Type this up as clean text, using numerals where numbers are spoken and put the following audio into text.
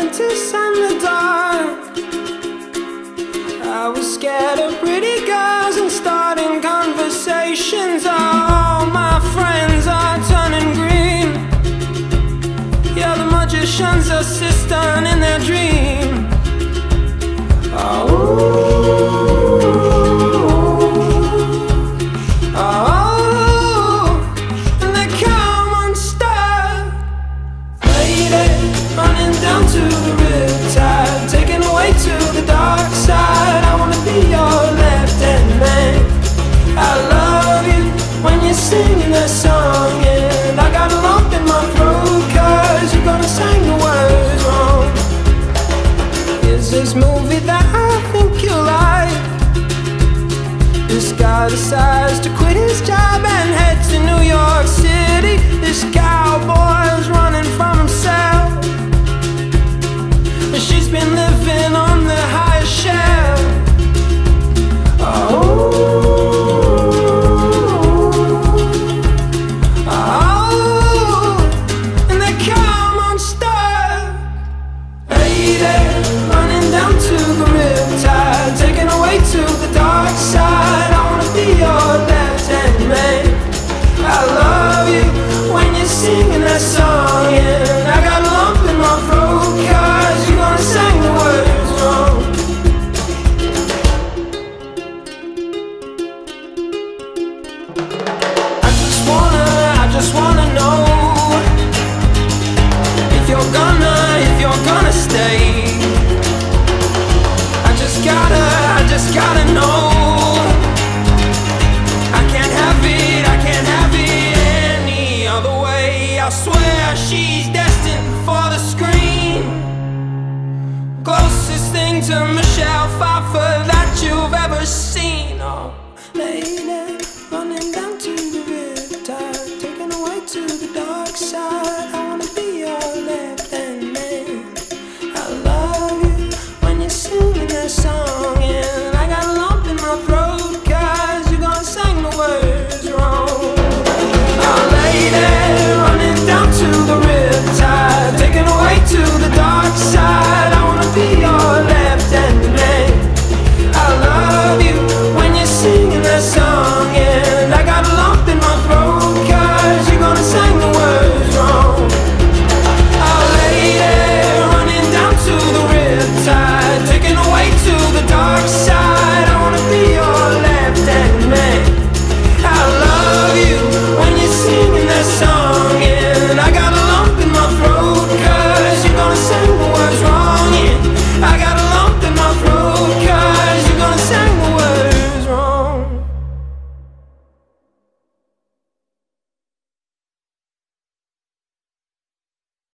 apprentice and the dark. I was scared of pretty girls and starting conversations. All my friends are turning green. Yeah, the magician's assistant in their dream. Running down to the Riptide, taken away to the dark side. I wanna be your left-hand man. I love you when you're singing that song, and I got a lump in my throat 'cause you're gonna sing the words wrong. Here's this movie that I think you'll like. This guy decides to quit his job and head to New York City. This cowboy's running from himself. She's been living on the highest shelf. And they come unstuck. Lady, running down to the Riptide, taken away to the dark side. I wanna be your left-hand man. I love you when you're singing that song, and I got a lump in my throat 'cause you're gonna sing the words wrong. I just wanna know if you're gonna stay. I just gotta know. I can't have it any other way. I swear she's destined for the screen. Closest thing to Michelle Pfeiffer that you've ever seen. Oh, lady, running down to the Riptide, taken away to the dark side.